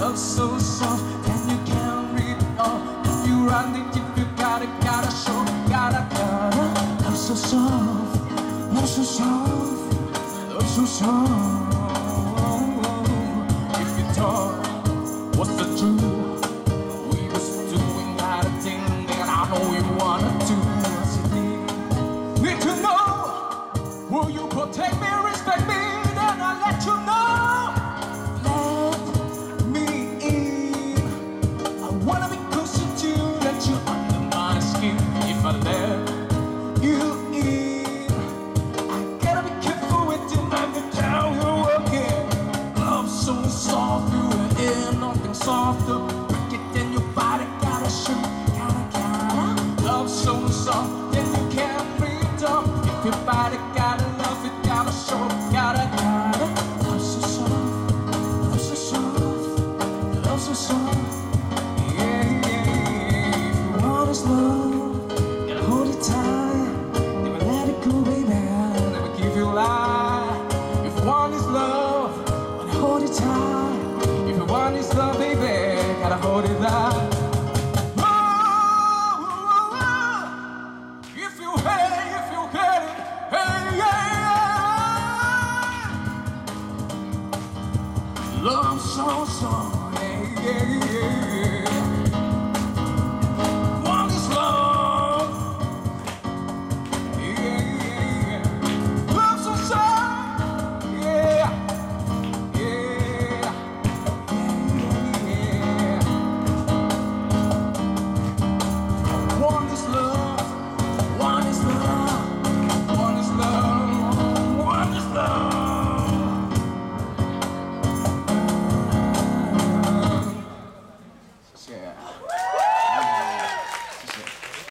love so soft, and you can't read it all. If you run it, if you gotta show, gotta. Love so soft, love so soft, love so soft. If you thought what's the truth, we was doing that thing that I know you wanna do. Need to know, will you protect me, respect me, then I'll let you know. Let me in. I wanna be closer to you, let you under my skin. If I let you in, I gotta be careful with you, let me tell you again. Love so soft, you were in, nothing softer. Break it in your body, gotta shoot, gotta. Love so soft, then you can't breathe up. If your body gotta love it, gotta show, gotta. Love so soft, love so soft, love so soft. Yeah, yeah. If you want is love, gotta hold it tight. Never let it go, baby. Never give you a lie. If you want is love, gotta hold it tight. If you want is love, baby, gotta hold it tight. If you hate it, hey, yeah. Love so, yeah, yeah, yeah.